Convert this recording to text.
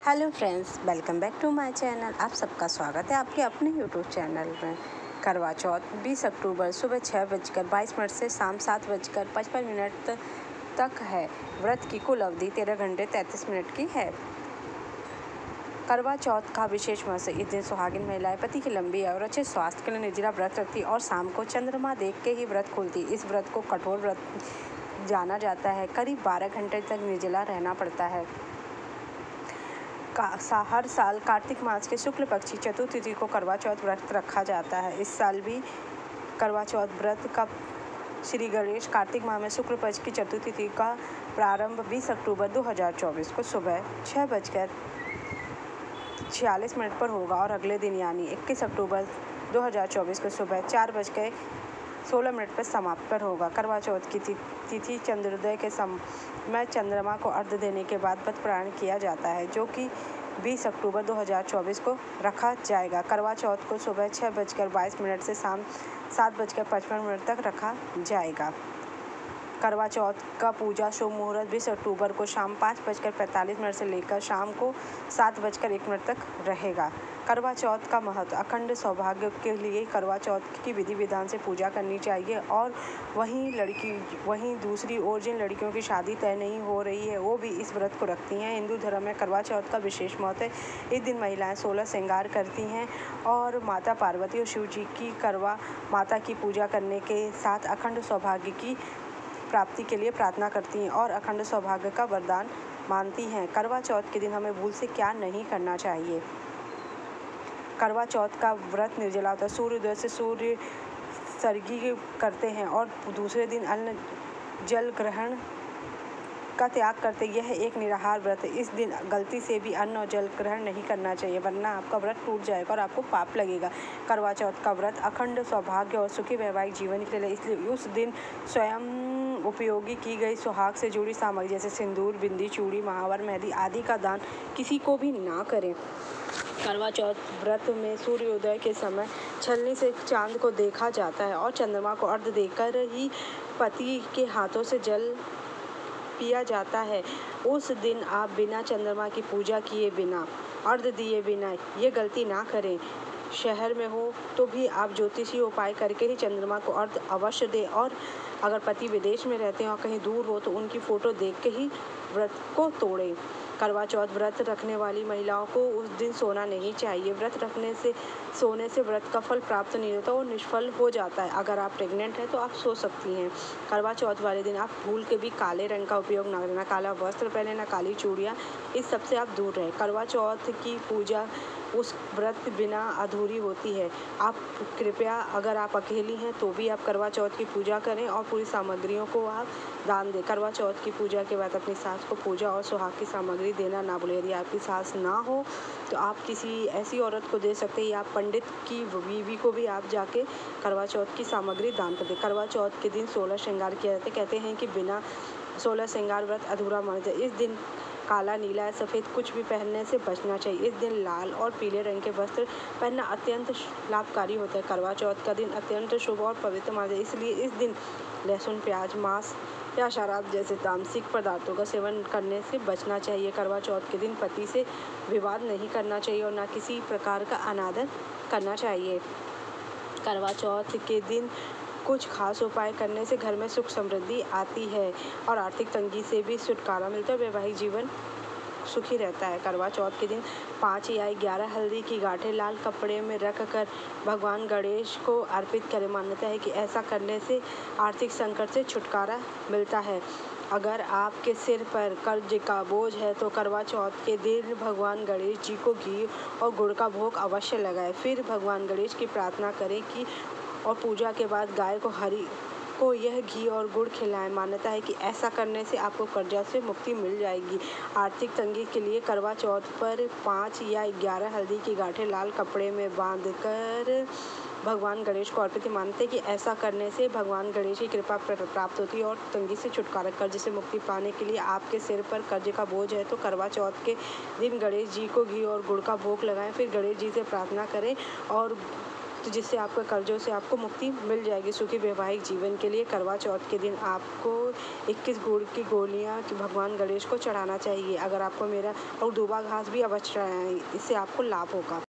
Hello friends, welcome back to my channel. आप सबका स्वागत है आपके अपने यूट्यूब चैनल में। करवा चौथ 20 अक्टूबर सुबह 6:22 से शाम 7:55 तक है। व्रत की कुल अवधि 13 घंटे 33 मिनट की है। करवा चौथ का विशेष महत्व। इस दिन सुहागिन महिलाएं पति की लंबी और अच्छे स्वास्थ्य के लिए निर्जला व्रत रखती और शाम को चंद्रमा देख के ही व्रत खोलती। इस व्रत को कठोर व्रत जाना जाता है। करीब 12 घंटे तक निर्जला रहना पड़ता है। हर साल कार्तिक मास के शुक्ल पक्ष की चतुर्थी को करवा चौथ व्रत रखा जाता है। इस साल भी करवा चौथ व्रत का श्री गणेश कार्तिक माह में शुक्ल पक्ष की चतुर्थी का प्रारंभ 20 अक्टूबर 2024 को सुबह 6:46 पर होगा और अगले दिन यानी 21 अक्टूबर 2024 को सुबह 4:16 पर समाप्त होगा। करवा चौथ की तिथि चंद्रोदय के समय चंद्रमा को अर्घ्य देने के बाद व्रत प्रारंभ किया जाता है, जो कि 20 अक्टूबर 2024 को रखा जाएगा। करवा चौथ को सुबह 6:22 से शाम 7:55 तक रखा जाएगा। करवा चौथ का पूजा शुभ मुहूर्त 20 अक्टूबर को शाम 5:45 से लेकर शाम को 7:01 तक रहेगा। करवा चौथ का महत्व। अखंड सौभाग्य के लिए करवा चौथ की विधि विधान से पूजा करनी चाहिए और वहीं दूसरी ओर जिन लड़कियों की शादी तय नहीं हो रही है वो भी इस व्रत को रखती हैं। हिंदू धर्म में करवा चौथ का विशेष महत्व है। इस दिन महिलाएं 16 श्रृंगार करती हैं और माता पार्वती और शिव जी की करवा माता की पूजा करने के साथ अखंड सौभाग्य की प्राप्ति के लिए प्रार्थना करती हैं और अखंड सौभाग्य का वरदान मानती हैं। करवा चौथ के दिन हमें भूल से क्या नहीं करना चाहिए। करवा चौथ का व्रत निर्जला होता है। सूर्योदय से सूर्य सर्गी करते हैं और दूसरे दिन अन्न जल ग्रहण का त्याग करते। यह एक निराहार व्रत है। इस दिन गलती से भी अन्न और जल ग्रहण नहीं करना चाहिए, वरना आपका व्रत टूट जाएगा और आपको पाप लगेगा। करवा चौथ का व्रत अखंड सौभाग्य और सुखी वैवाहिक जीवन के लिए, इसलिए उस दिन स्वयं उपयोगी की गई सुहाग से जुड़ी सामग्री जैसे सिंदूर, बिंदी, चूड़ी, महावर, मेहंदी आदि का दान किसी को भी ना करें। करवा चौथ व्रत में सूर्योदय के समय छलनी से चांद को देखा जाता है और चंद्रमा को अर्घ्य देकर ही पति के हाथों से जल पिया जाता है। उस दिन आप बिना चंद्रमा की पूजा किए बिना, अर्घ्य दिए बिना ये गलती ना करें। शहर में हो तो भी आप ज्योतिषी उपाय करके ही चंद्रमा को अर्घ्य अवश्य दें और अगर पति विदेश में रहते हैं और कहीं दूर हो तो उनकी फ़ोटो देख के ही व्रत को तोड़ें। करवा चौथ व्रत रखने वाली महिलाओं को उस दिन सोना नहीं चाहिए। व्रत रखने से सोने से व्रत का फल प्राप्त नहीं होता और निष्फल हो जाता है। अगर आप प्रेग्नेंट हैं तो आप सो सकती हैं। करवा चौथ वाले दिन आप भूल के भी काले रंग का उपयोग ना करना, काला वस्त्र पहने, ना काली चूड़ियाँ, इस सब से आप दूर रहें। करवा चौथ की पूजा उस व्रत बिना अधूरी होती है। आप कृपया, अगर आप अकेली हैं तो भी आप करवा चौथ की पूजा करें और पूरी सामग्रियों को आप दान दें। करवा चौथ की पूजा के बाद अपनी सास को पूजा और सुहाग की सामग्री देना ना भूलें। यदि आपकी सास ना हो तो आप किसी ऐसी औरत को दे सकते हैं या पंडित की बीवी को भी आप जाके करवा चौथ की सामग्री दान कर दें। करवा चौथ के दिन 16 श्रृंगार किया जाता है। कहते हैं कि बिना 16 श्रृंगार व्रत अधूरा माना जाता है। इस दिन काला, नीला या सफ़ेद कुछ भी पहनने से बचना चाहिए। इस दिन लाल और पीले रंग के वस्त्र पहनना अत्यंत लाभकारी होता है। करवा चौथ का दिन अत्यंत शुभ और पवित्र माना जाता है, इसलिए इस दिन लहसुन, प्याज, मांस या शराब जैसे तामसिक पदार्थों का सेवन करने से बचना चाहिए। करवा चौथ के दिन पति से विवाद नहीं करना चाहिए और न किसी प्रकार का अनादर करना चाहिए। करवा चौथ के दिन कुछ खास उपाय करने से घर में सुख समृद्धि आती है और आर्थिक तंगी से भी छुटकारा मिलता है। वैवाहिक जीवन सुखी रहता है। करवा चौथ के दिन 5 या 11 हल्दी की गांठें लाल कपड़े में रख कर भगवान गणेश को अर्पित करें। मान्यता है कि ऐसा करने से आर्थिक संकट से छुटकारा मिलता है। अगर आपके सिर पर कर्ज का बोझ है तो करवा चौथ के दिन भगवान गणेश जी को घी और गुड़ का भोग अवश्य लगाएं। फिर भगवान गणेश की प्रार्थना करें कि और पूजा के बाद गाय को यह घी और गुड़ खिलाएं। मान्यता है कि ऐसा करने से आपको कर्जा से मुक्ति मिल जाएगी। आर्थिक तंगी के लिए करवा चौथ पर 5 या 11 हल्दी की गांठें लाल कपड़े में बांधकर भगवान गणेश को अर्पित। मानते हैं कि ऐसा करने से भगवान गणेश की कृपा प्राप्त होती है और तंगी से छुटकारा, कर्ज से मुक्ति पाने के लिए आपके सिर पर कर्ज का बोझ है तो करवा चौथ के दिन गणेश जी को घी और गुड़ का भोग लगाएं। फिर गणेश जी से प्रार्थना करें और तो जिससे आपके कर्जों से आपको मुक्ति मिल जाएगी। सुखी वैवाहिक जीवन के लिए करवा चौथ के दिन आपको 21 गुड़ की गोलियां भगवान गणेश को चढ़ाना चाहिए। अगर आपको मेरा और दूबा घास भी अवश्य चढ़ाएं, इससे आपको लाभ होगा।